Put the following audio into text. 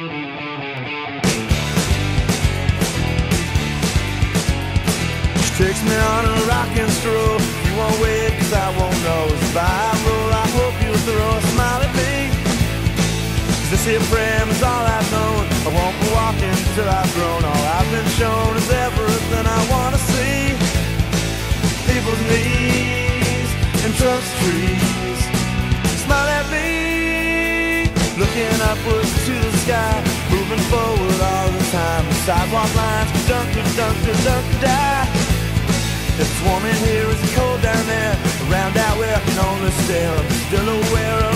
Takes me on a rockin' stroll. You won't wait, cause I won't know. As I roll, I hope you'll throw a smile at me. Cause this here frame is all I've known. I won't be walking till I've grown. All I've been shown is everything I wanna see. People's knees and trust trees. Smile at me, looking upwards to the sky, moving forward all the time. The sidewalk lines, dunk-a-dunk-a-dunk-a-die. If it's warm in here, it's cold down there. Around out where I can only stare, I'm still aware of